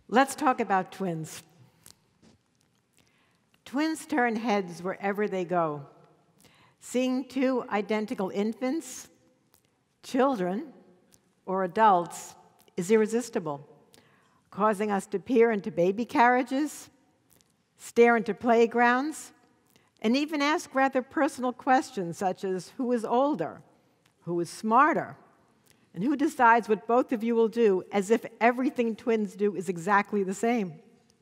Let's talk about twins. Twins turn heads wherever they go. Seeing two identical infants, children, or adults is irresistible, causing us to peer into baby carriages, stare into playgrounds, and even ask rather personal questions such as who is older, who is smarter, and who decides what both of you will do, as if everything twins do is exactly the same.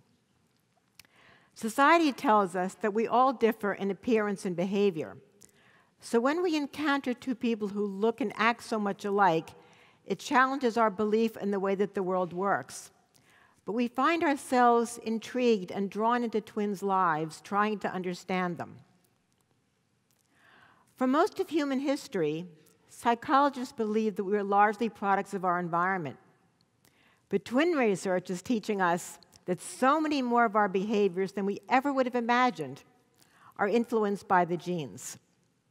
Society tells us that we all differ in appearance and behavior. So when we encounter two people who look and act so much alike, it challenges our belief in the way that the world works. But we find ourselves intrigued and drawn into twins' lives, trying to understand them. For most of human history, psychologists believe that we are largely products of our environment. But twin research is teaching us that so many more of our behaviors than we ever would have imagined are influenced by the genes.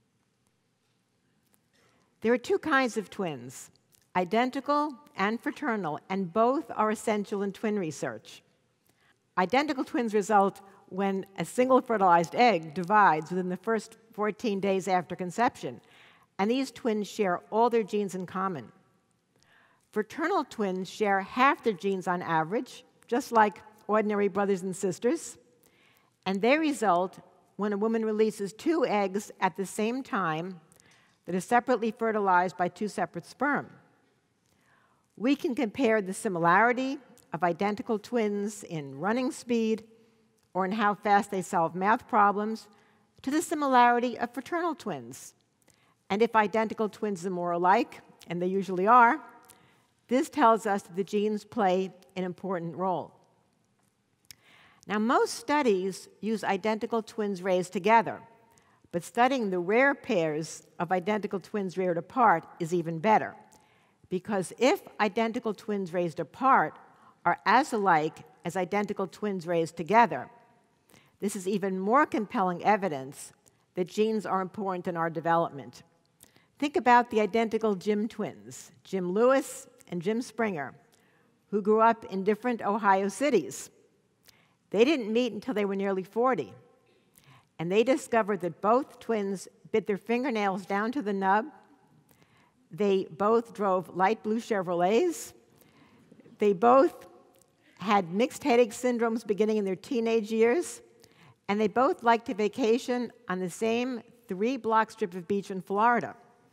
There are two kinds of twins, identical and fraternal, and both are essential in twin research. Identical twins result when a single fertilized egg divides within the first 14 days after conception, and these twins share all their genes in common. Fraternal twins share half their genes on average, just like ordinary brothers and sisters, and they result when a woman releases two eggs at the same time that are separately fertilized by two separate sperm. We can compare the similarity of identical twins in running speed or in how fast they solve math problems to the similarity of fraternal twins. And if identical twins are more alike, and they usually are, this tells us that the genes play an important role. Now, most studies use identical twins raised together, but studying the rare pairs of identical twins reared apart is even better, because if identical twins raised apart are as alike as identical twins raised together, this is even more compelling evidence that genes are important in our development. Think about the identical Jim twins, Jim Lewis and Jim Springer, who grew up in different Ohio cities. They didn't meet until they were nearly 40, and they discovered that both twins bit their fingernails down to the nub. They both drove light blue Chevrolets. They both had mixed headache syndromes beginning in their teenage years, and they both liked to vacation on the same 3-block strip of beach in Florida.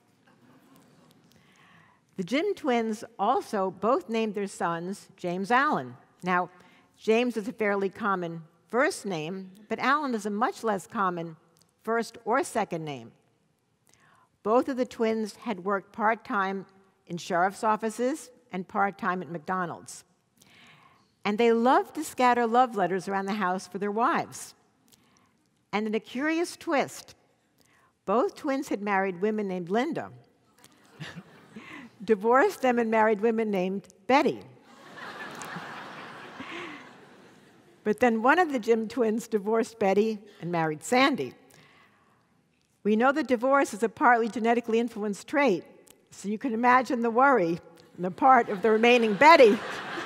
The Jim twins also both named their sons James Allen. Now, James is a fairly common first name, but Allen is a much less common first or second name. Both of the twins had worked part-time in sheriff's offices and part-time at McDonald's. And they loved to scatter love letters around the house for their wives. And in a curious twist, both twins had married women named Linda, divorced them and married women named Betty. But then one of the Jim twins divorced Betty and married Sandy. We know that divorce is a partly genetically influenced trait, so you can imagine the worry on the part of the remaining Betty.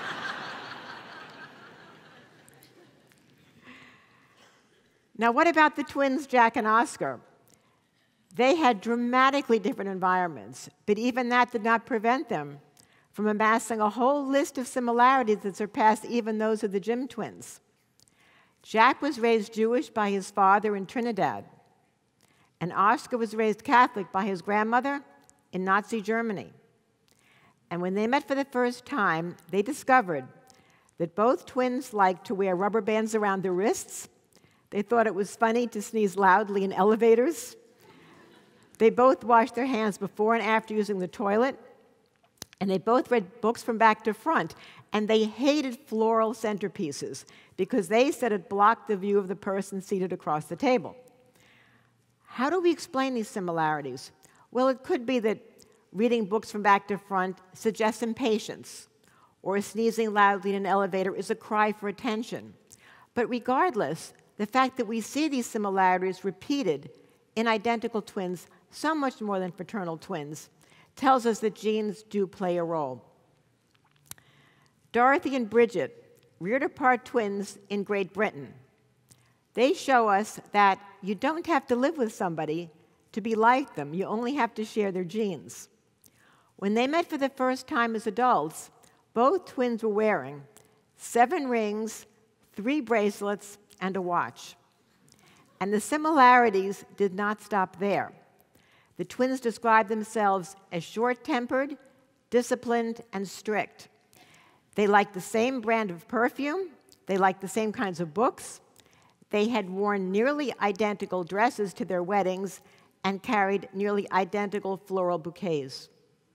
Now, what about the twins Jack and Oscar? They had dramatically different environments, but even that did not prevent them from amassing a whole list of similarities that surpassed even those of the Jim twins. Jack was raised Jewish by his father in Trinidad, and Oscar was raised Catholic by his grandmother in Nazi Germany. And when they met for the first time, they discovered that both twins liked to wear rubber bands around their wrists. They thought it was funny to sneeze loudly in elevators. They both washed their hands before and after using the toilet. And they both read books from back to front. And they hated floral centerpieces because they said it blocked the view of the person seated across the table. How do we explain these similarities? Well, it could be that reading books from back to front suggests impatience, or sneezing loudly in an elevator is a cry for attention. But regardless, the fact that we see these similarities repeated in identical twins so much more than fraternal twins tells us that genes do play a role. Dorothy and Bridget reared apart twins in Great Britain. They show us that you don't have to live with somebody to be like them. You only have to share their genes. When they met for the first time as adults, both twins were wearing 7 rings, 3 bracelets, and a watch. And the similarities did not stop there. The twins described themselves as short-tempered, disciplined, and strict. They liked the same brand of perfume. They liked the same kinds of books. They had worn nearly identical dresses to their weddings and carried nearly identical floral bouquets.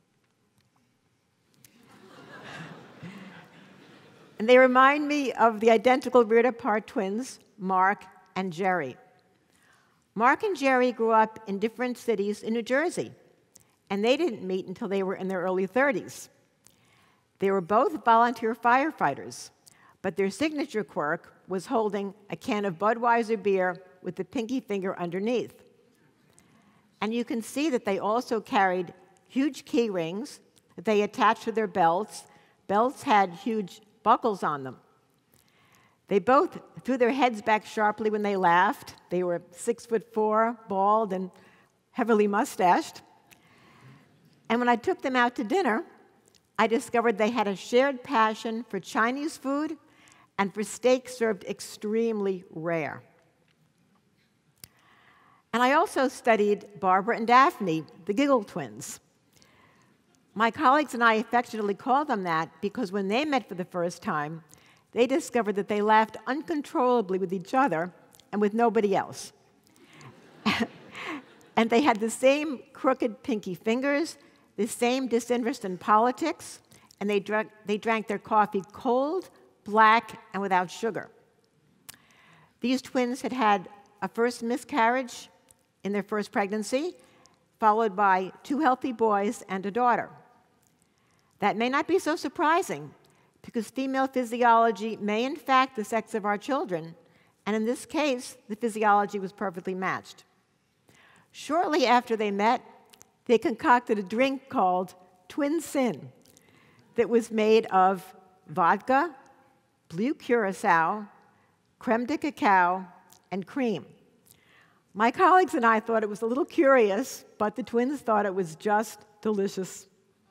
And they remind me of the identical reared-apart twins, Mark and Jerry. Mark and Jerry grew up in different cities in New Jersey, and they didn't meet until they were in their early 30s. They were both volunteer firefighters, but their signature quirk was holding a can of Budweiser beer with the pinky finger underneath. And you can see that they also carried huge key rings that they attached to their belts. Belts had huge buckles on them. They both threw their heads back sharply when they laughed. They were 6'4", bald, and heavily mustached. And when I took them out to dinner, I discovered they had a shared passion for Chinese food and for steak served extremely rare. And I also studied Barbara and Daphne, the Giggle twins. My colleagues and I affectionately call them that because when they met for the first time, they discovered that they laughed uncontrollably with each other and with nobody else. And they had the same crooked pinky fingers, the same disinterest in politics, and they drank their coffee cold, black, and without sugar. These twins had had a first miscarriage in their first pregnancy, followed by 2 healthy boys and a daughter. That may not be so surprising, because female physiology may in fact the sex of our children, and in this case, the physiology was perfectly matched. Shortly after they met, they concocted a drink called Twin Sin that was made of vodka, blue curacao, creme de cacao, and cream. My colleagues and I thought it was a little curious, but the twins thought it was just delicious.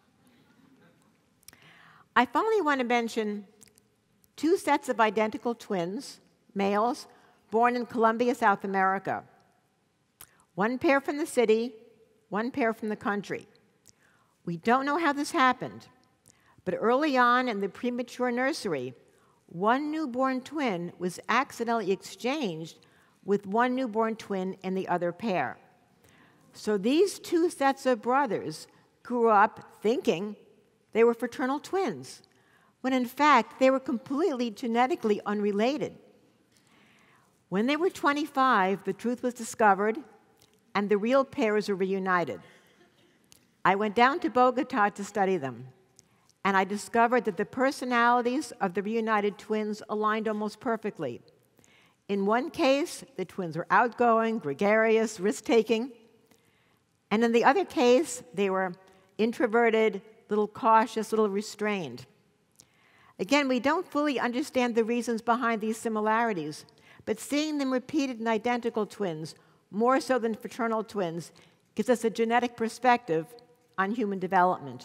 I finally want to mention 2 sets of identical twins, males, born in Colombia, South America. 1 pair from the city, 1 pair from the country. We don't know how this happened, but early on in the premature nursery, 1 newborn twin was accidentally exchanged with 1 newborn twin in the other pair. So these 2 sets of brothers grew up thinking they were fraternal twins, when in fact they were completely genetically unrelated. When they were 25, the truth was discovered, and the real pairs were reunited. I went down to Bogota to study them, and I discovered that the personalities of the reunited twins aligned almost perfectly. In one case, the twins were outgoing, gregarious, risk-taking, and in the other case, they were introverted, a little cautious, a little restrained. Again, we don't fully understand the reasons behind these similarities, but seeing them repeated in identical twins, more so than fraternal twins, gives us a genetic perspective on human development.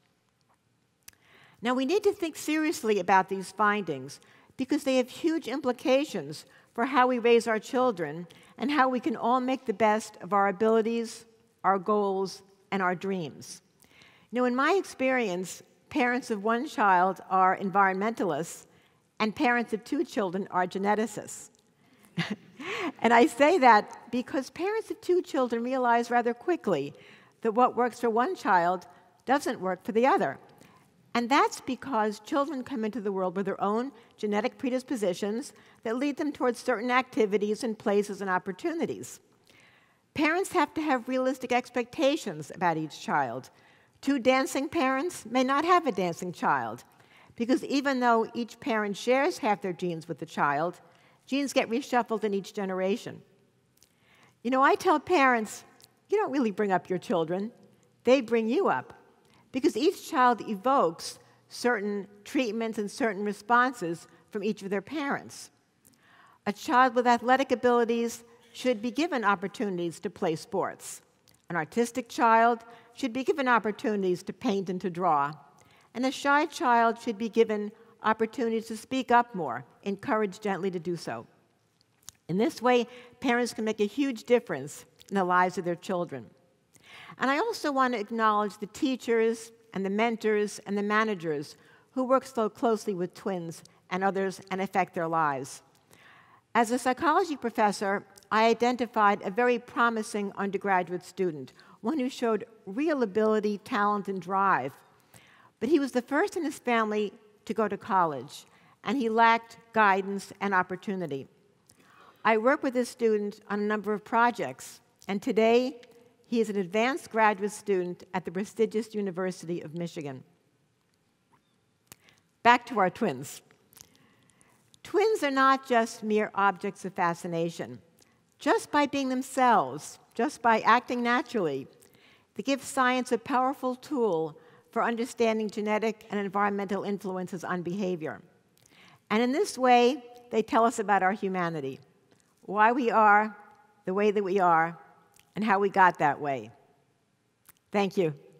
Now, we need to think seriously about these findings because they have huge implications for how we raise our children and how we can all make the best of our abilities, our goals, and our dreams. You know, in my experience, parents of 1 child are environmentalists, and parents of 2 children are geneticists. And I say that because parents of 2 children realize rather quickly that what works for 1 child doesn't work for the other. And that's because children come into the world with their own genetic predispositions that lead them towards certain activities and places and opportunities. Parents have to have realistic expectations about each child. 2 dancing parents may not have a dancing child, because even though each parent shares half their genes with the child, genes get reshuffled in each generation. You know, I tell parents, you don't really bring up your children, they bring you up, because each child evokes certain treatments and certain responses from each of their parents. A child with athletic abilities should be given opportunities to play sports. An artistic child should be given opportunities to paint and to draw. And a shy child should be given opportunities to speak up more, encouraged gently to do so. In this way, parents can make a huge difference in the lives of their children. And I also want to acknowledge the teachers and the mentors and the managers who work so closely with twins and others and affect their lives. As a psychology professor, I identified a very promising undergraduate student, one who showed real ability, talent, and drive. But he was the first in his family to go to college, and he lacked guidance and opportunity. I worked with this student on a number of projects, and today he is an advanced graduate student at the prestigious University of Michigan. Back to our twins. Twins are not just mere objects of fascination. Just by being themselves, just by acting naturally, they give science a powerful tool for understanding genetic and environmental influences on behavior. And in this way, they tell us about our humanity, why we are the way that we are, and how we got that way. Thank you.